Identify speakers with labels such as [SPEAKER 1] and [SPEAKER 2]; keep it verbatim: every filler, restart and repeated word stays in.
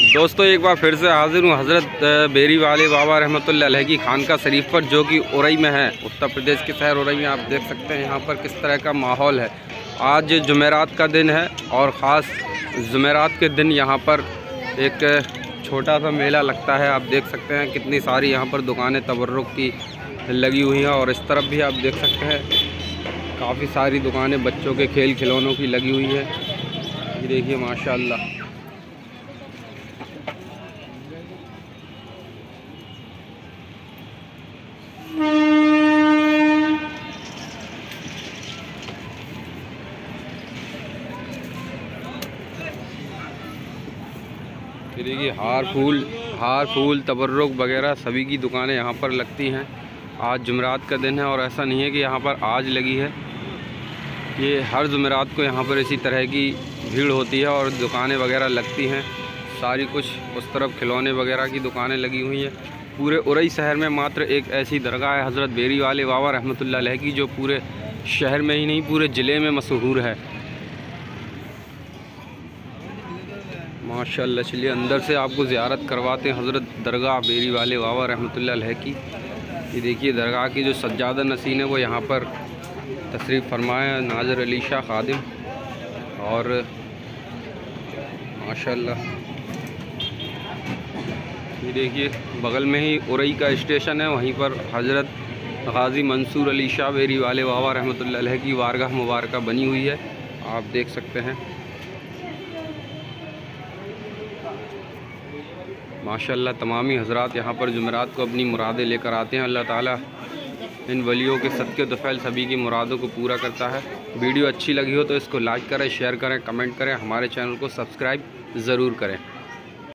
[SPEAKER 1] दोस्तों एक बार फिर से हाजिर हूँ हज़रत बेरी वाले बाबा रहमतुल्लाह अलैह की खानका शरीफ पर, जो कि उरई में है, उत्तर प्रदेश के शहर उरई में। आप देख सकते हैं यहाँ पर किस तरह का माहौल है। आज जुमेरात का दिन है और ख़ास जुमेरात के दिन यहाँ पर एक छोटा सा मेला लगता है। आप देख सकते हैं कितनी सारी यहाँ पर दुकानें तबर्रुक की लगी हुई हैं, और इस तरफ भी आप देख सकते हैं काफ़ी सारी दुकानें बच्चों के खेल खिलौनों की लगी हुई है। ये देखिए माशाअल्लाह। देखिए हार फूल हार फूल तबर्रुक वगैरह सभी की दुकानें यहाँ पर लगती हैं। आज जुमेरात का दिन है और ऐसा नहीं है कि यहाँ पर आज लगी है, ये हर जुमेरात को यहाँ पर इसी तरह की भीड़ होती है और दुकानें वगैरह लगती हैं सारी। कुछ उस तरफ खिलौने वगैरह की दुकानें लगी हुई हैं। पूरे उरई शहर में मात्र एक ऐसी दरगाह है हज़रत बेरी वाले बाबा रहमतुल्लाह अलैह की, जो पूरे शहर में ही नहीं पूरे ज़िले में मशहूर है माशाअल्लाह। चलिए अंदर से आपको ज़ियारत करवाते हैं हज़रत दरगाह बेरी वाले बाबा रहमतुल्लाह अलैह की। ये देखिए दरगाह की जो सज्जादा नसीन है वो यहाँ पर तशरीफ़ फरमाया नाज़र अली शाह खादिम, और माशाअल्लाह ये देखिए बगल में ही उरई का स्टेशन है, वहीं पर हज़रत गाज़ी मंसूर अली शाह बेरी वाले बाबा रहमतुल्लाह अलैह की वारगाह मुबारक बनी हुई है। आप देख सकते हैं माशाअल्लाह। तमामी हज़रात यहाँ पर जुमेरात को अपनी मुरादें लेकर आते हैं। अल्लाह ताला इन वलियों के सदक़े दुफ़ैल सभी की मुरादों को पूरा करता है। वीडियो अच्छी लगी हो तो इसको लाइक करें, शेयर करें, कमेंट करें, हमारे चैनल को सब्सक्राइब ज़रूर करें।